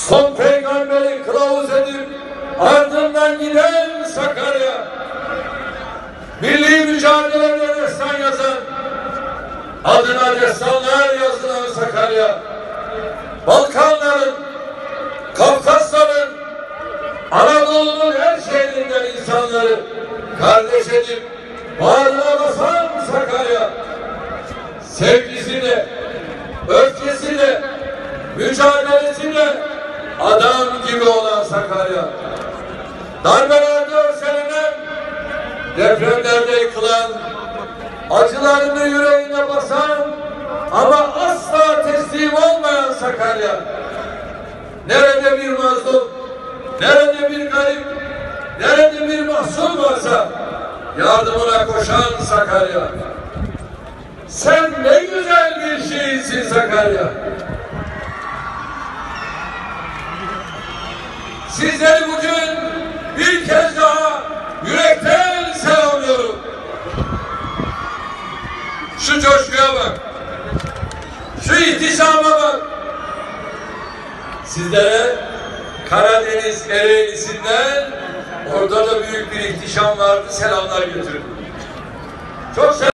son peygamberi kılavuz edip ardından giden Sakarya, milli mücadelede destan yazan, adına destanlar yazılan Sakarya, Balkanların, Kafkasların, Anadolu'nun her şehrinden insanları kardeş edip bağrına basan Sakarya, sevgisiyle, öfkesiyle, mücadelesiyle adam gibi olan Sakarya, darbelerde örselenen, depremlerde yıkılan, acılarını yüreğine basan ama asla teslim olmayan Sakarya, nerede bir mazlum, nerede bir garip, nerede bir mahzun varsa yardımına koşan Sakarya. Sen ne güzel bir şehirsin Sakarya. Sizleri bugün bir kez daha yürekten selamlıyorum. Şu coşkuya bak. Şu ihtişama bak. Sizlere Karadeniz Ereğlisi'nden, orada da büyük bir ihtişam vardı, selamlar götürdüm. Çok